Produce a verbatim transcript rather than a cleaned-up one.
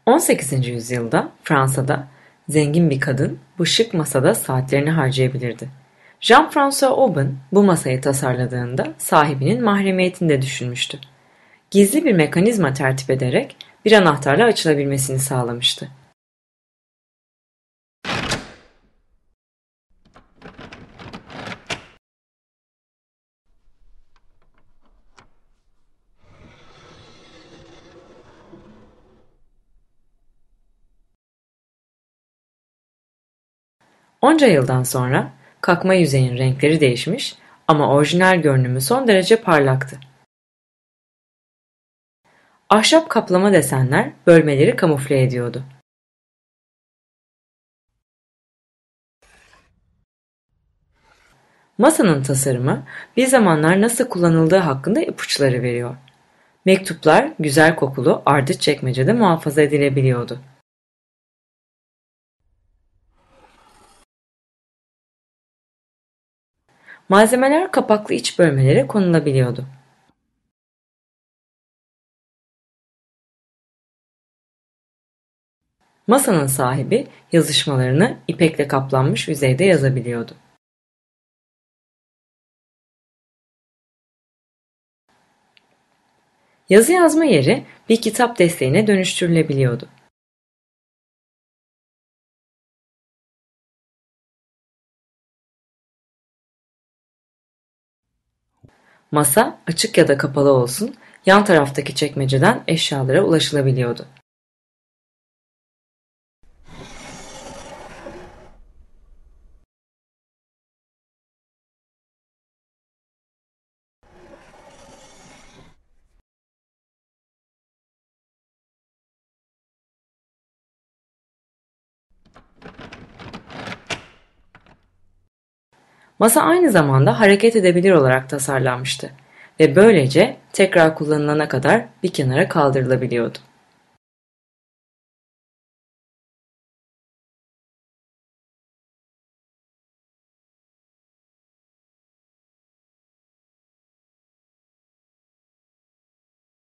on sekizinci yüzyılda Fransa'da zengin bir kadın bu şık masada saatlerini harcayabilirdi. Jean-François Aubin bu masayı tasarladığında sahibinin mahremiyetini de düşünmüştü. Gizli bir mekanizma tertip ederek bir anahtarla açılabilmesini sağlamıştı. Onca yıldan sonra kakma yüzeyin renkleri değişmiş ama orijinal görünümü son derece parlaktı. Ahşap kaplama desenler bölmeleri kamufle ediyordu. Masanın tasarımı bir zamanlar nasıl kullanıldığı hakkında ipuçları veriyor. Mektuplar güzel kokulu ardıç çekmecede muhafaza edilebiliyordu. Malzemeler kapaklı iç bölmelere konulabiliyordu. Masanın sahibi yazışmalarını ipekle kaplanmış yüzeyde yazabiliyordu. Yazı yazma yeri bir kitap desteğine dönüştürülebiliyordu. Masa açık ya da kapalı olsun, yan taraftaki çekmeceden eşyalara ulaşılabiliyordu. Masa aynı zamanda hareket edebilir olarak tasarlanmıştı ve böylece tekrar kullanılana kadar bir kenara kaldırılabiliyordu.